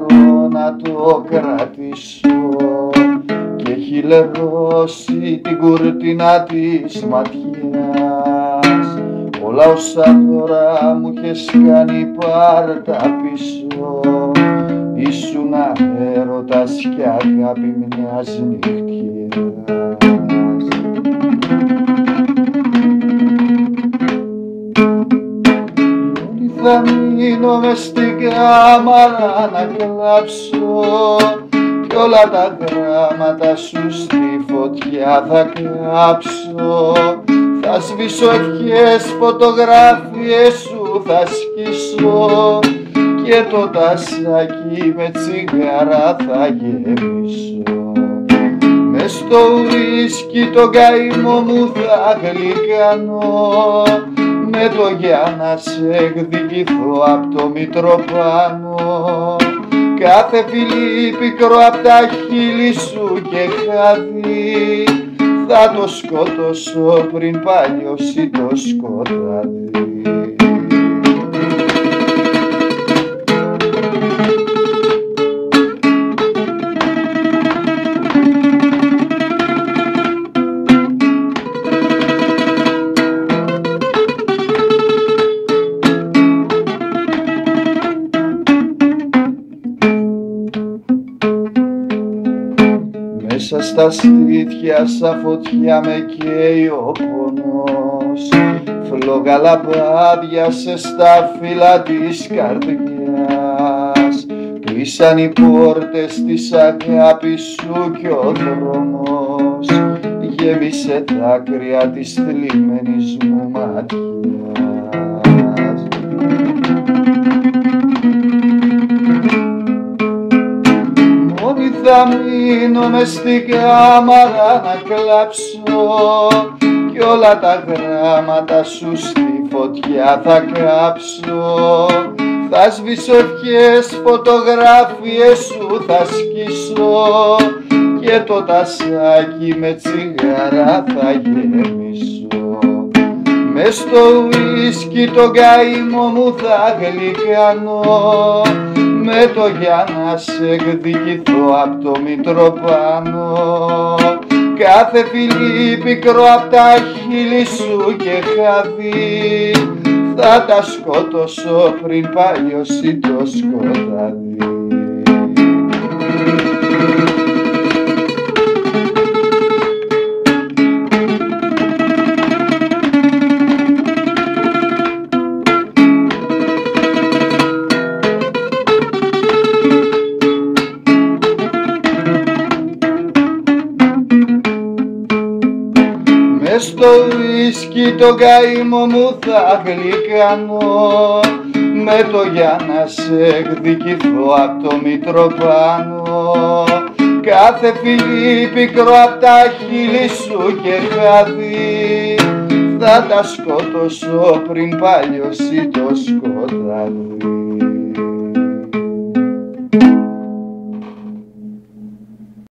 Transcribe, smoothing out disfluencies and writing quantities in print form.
μπορώ να το κρατήσω και έχει λερώσει την κουρτίνα της ματιάς. Όλα όσα δώρα μου είχες κάνει πάρ' τα πίσω, ήσουν έρωτας και αγάπη μιας νυχτιάς. Θα μείνω μες στην κάμαρα να κλάψω κι όλα τα γράμματα σου στη φωτιά θα κάψω. Θα σβήσω ευχές, φωτογραφίες σου θα σκίσω και το τασάκι με τσιγάρα θα γεμίσω. Μες στο ουίσκι τον καημό μου θα γλυκανώ, με το για να σε εκδικηθώ απ' το Μητροπάνο. Κάθε φιλί πικρό απ' τα χείλη σου και χάδι θα το σκότωσω πριν παλιώσει το σκοτάδι. Μέσα στα στήθια σαν φωτιά με καίει ο πόνος, φλόγα λαμπάδιασε στα φύλλα της καρδιάς. Κλείσαν οι πόρτες της αγάπης σου κι ο δρόμος γέμισε δάκρυα της θλιμμένης μου ματιάς. Θα μείνω μες στην κάμαρα να κλάψω κι όλα τα γράμματα σου στη φωτιά θα κάψω. Θα σβήσω ευχές, φωτογραφίες σου θα σκίσω και το τασάκι με τσιγάρα θα γεμίσω. Μες στο ουίσκι τον καημό μου θα γλυκανώ, με το για να σε εκδικηθώ απ' το Μητροπάνο. Κάθε φιλί πικρό απ' τα χείλη σου και χάδι θα τα σκότωσω πριν παλιώσει το σκοτάδι. Μες στο ουίσκι τον καημό μου θα γλυκανώ, με το για να σε εκδικηθώ απ' το Μητροπάνο. Κάθε φιλί πικρό απ' τα χείλη σου και χάδι θα τα σκότωσω πριν παλιώσει το σκοτάδι.